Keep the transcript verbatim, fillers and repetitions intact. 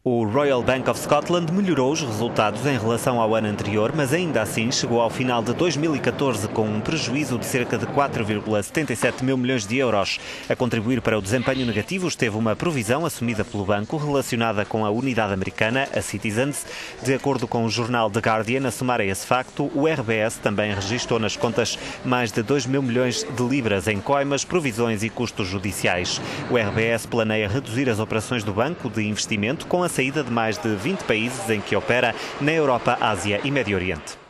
O Royal Bank of Scotland melhorou os resultados em relação ao ano anterior, mas ainda assim chegou ao final de dois mil e catorze com um prejuízo de cerca de quatro vírgula setenta e sete mil milhões de euros. A contribuir para o desempenho negativo esteve uma provisão assumida pelo banco relacionada com a unidade americana, a Citizens. De acordo com o jornal The Guardian, a somar a esse facto, o R B S também registrou nas contas mais de dois mil milhões de libras em coimas, provisões e custos judiciais. O R B S planeia reduzir as operações do banco de investimento com a saída de mais de vinte países em que opera na Europa, Ásia e Médio Oriente.